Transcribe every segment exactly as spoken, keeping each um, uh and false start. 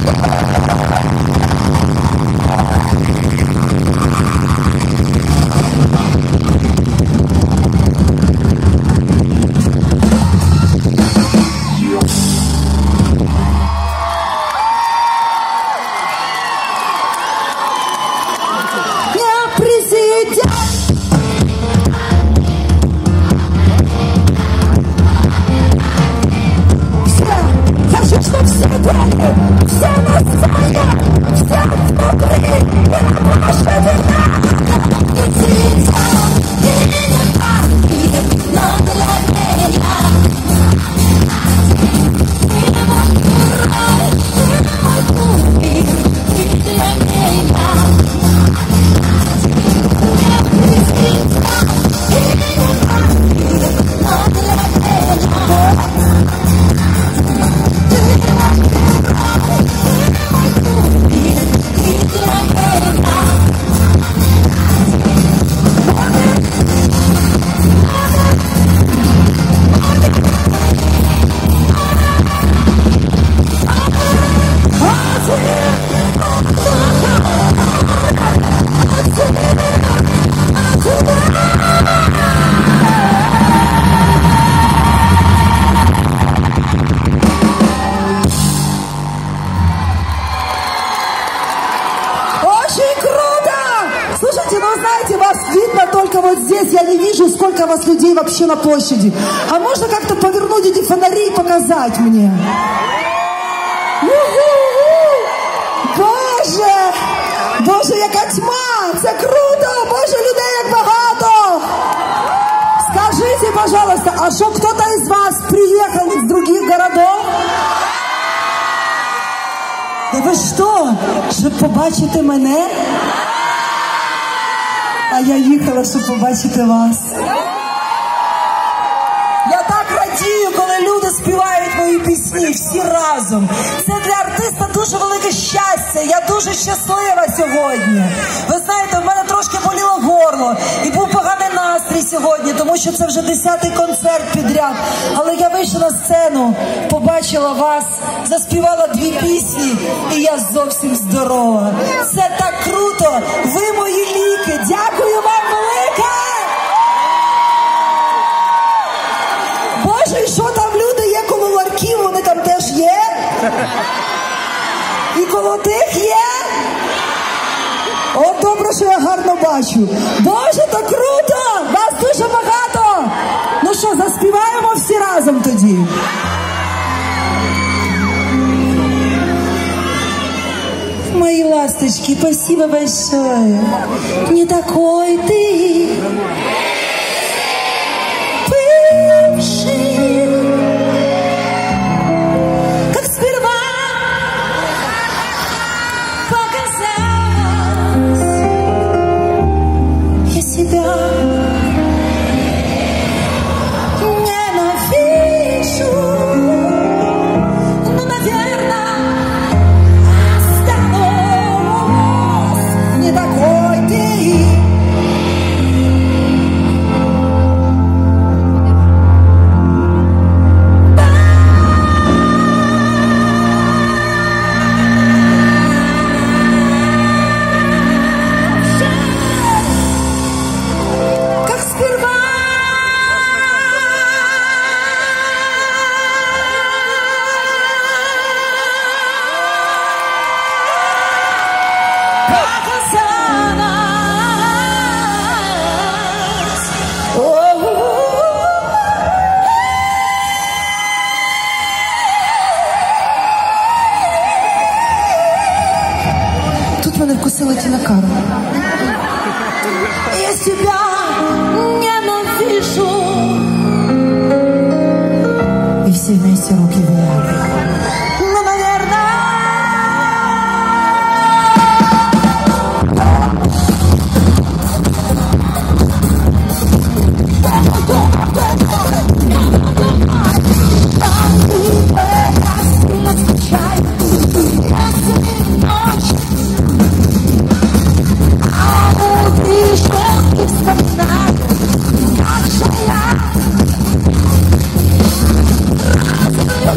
Людей вообще на площади. А можно как-то повернуть эти фонари и показать мне? У-ху-ху! Боже! Боже, яка тьма! Це круто! Боже, людей як багато! Скажите, пожалуйста, а что, кто-то из вас приехал из других городов? Да ви що? Щоб побачити мене? А я їхала, щоб побачити вас. Я так радію, коли люди співають мої пісні всі разом. Це для артиста дуже велике щастя. Я дуже щаслива сьогодні. Ви знаєте, в мене трошки боліло горло і був поганий настрій сьогодні, тому що це вже десятий концерт підряд. Але я вийшла на сцену, побачила вас, заспівала дві пісні, і я зовсім здорова. Це так круто! Ви мої ліки! Дякую вам велике! Боже, і що там люди є коло ларків, вони там теж є? І коло тих є? О, добре, що я гарно бачу. Боже, то круто! Вас дуже багато! Ну що, заспіваємо всі разом тоді? Мои ласточки, спасибо большое. Не такой ты бывший, как сперва показалось. Я себя ненавижу, ну, наверное, не такой ты. Как сперва тут мене вкусила Тіна Кароль. Я себя ненавижу, и все вместе руки вверх. Ну, наверное, вспоминаю, как же я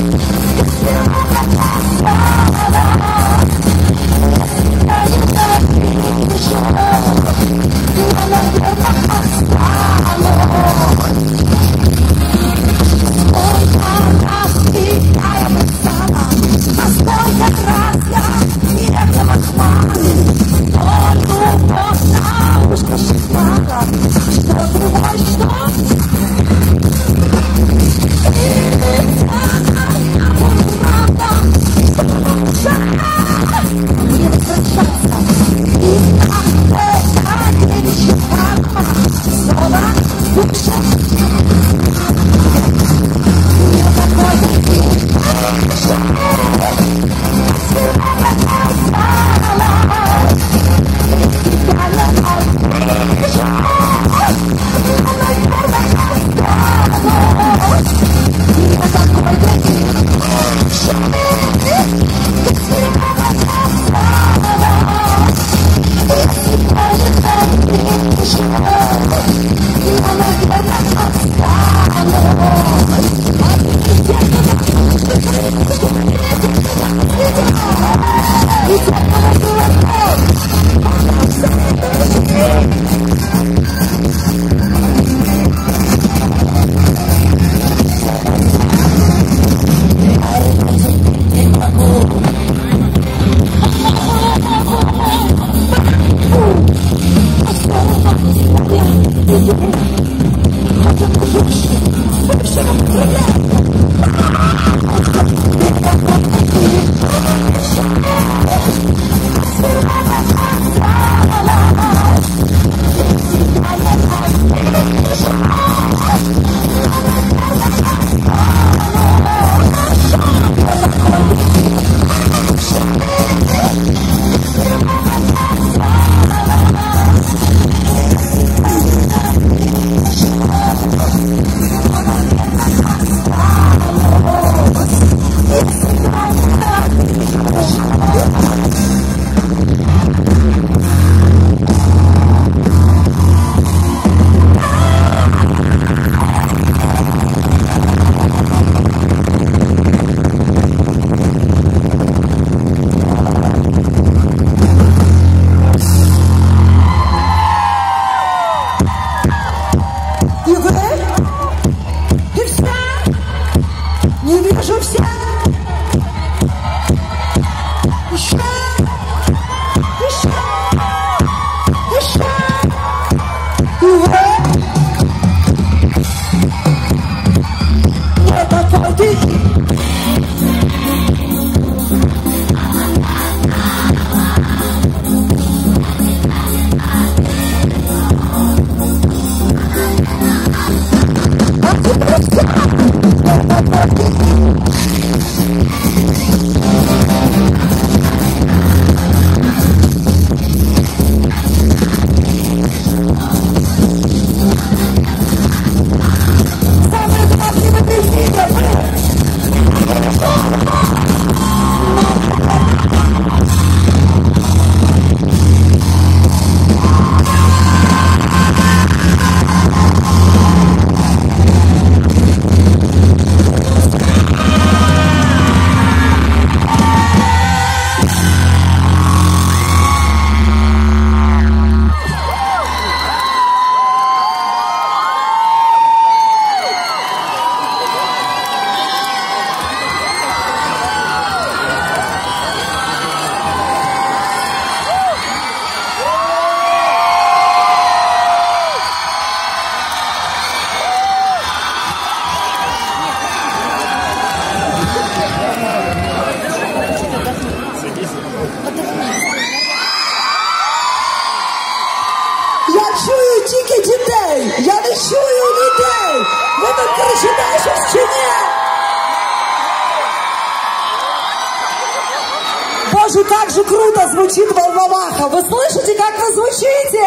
Боже, как же круто звучит Волноваха! Вы слышите, как вы звучите?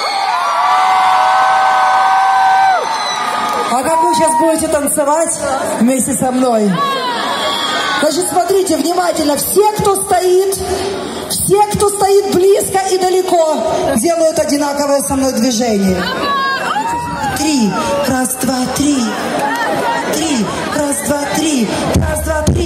А как вы сейчас будете танцевать вместе со мной? Значит, смотрите внимательно. Все, кто стоит, все, кто стоит близко и далеко, делают одинаковое со мной движение. Три. Раз, два, три. Три. Раз, два, три. Раз, два, три.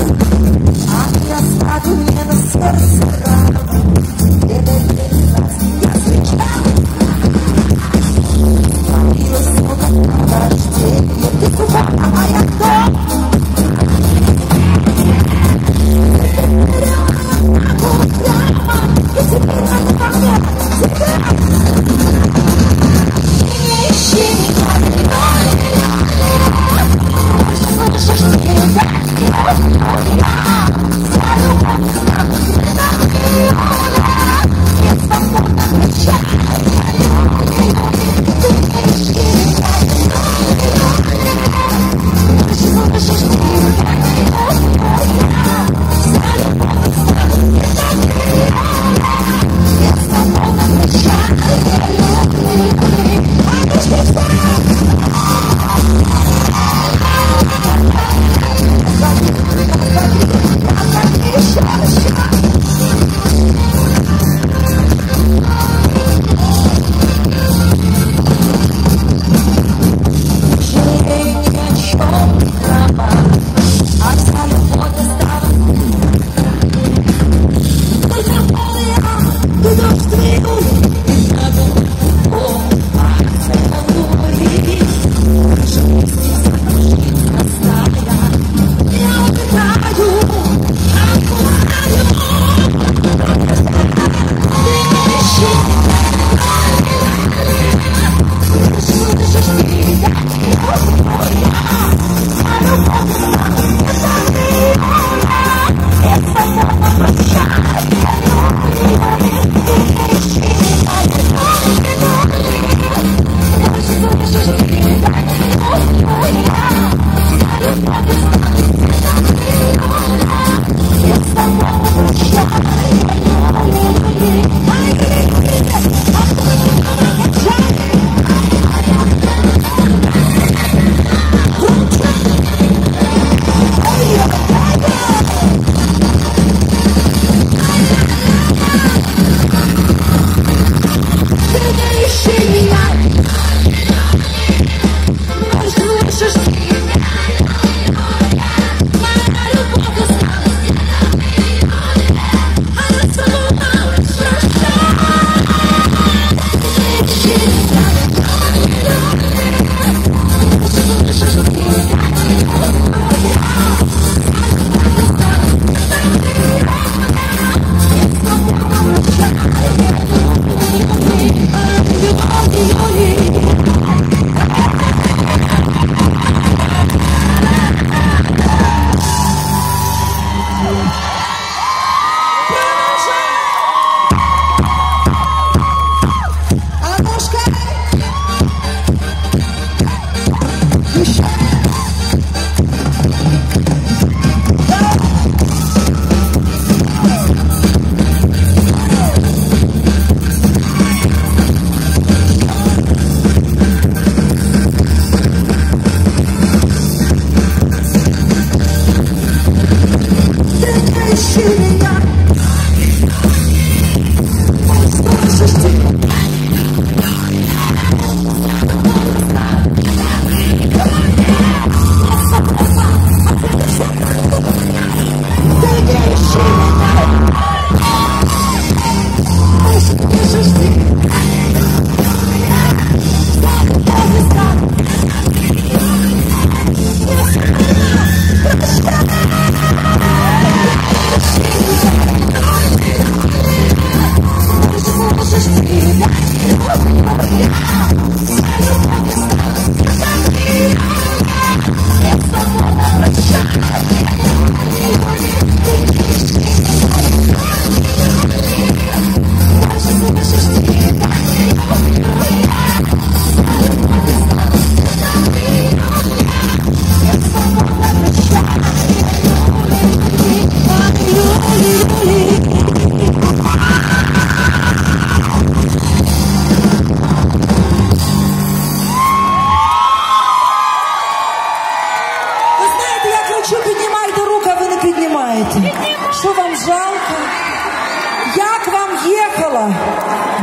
Що вам жалко? Як вам їхала?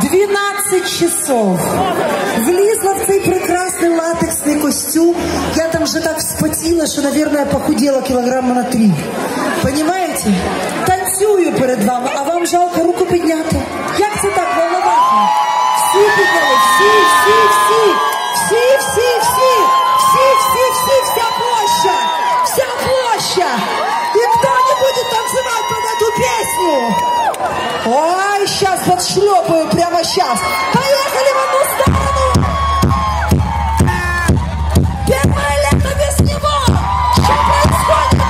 двенадцать часов. Влезла в цей прекрасный латексный костюм. Я там же так вспотела, что, наверное, похудела килограмма на три. Понимаете? Танцюю перед вами, а вам жалко руку підняти. Як це так волновати? Всі підняли, всі, всі, всі, всі, всі, всі, всі, всі, всі, вся площа, вся площа. И кто не будет танцевать под эту песню? Ой, сейчас подшлепаю, прямо сейчас. Поехали в одну сторону. Первое лето без него. Что происходит?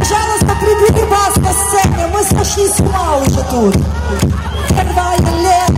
Пожалуйста, прибери вас на сцене, мы сошли с ума уже тут. Первое лето.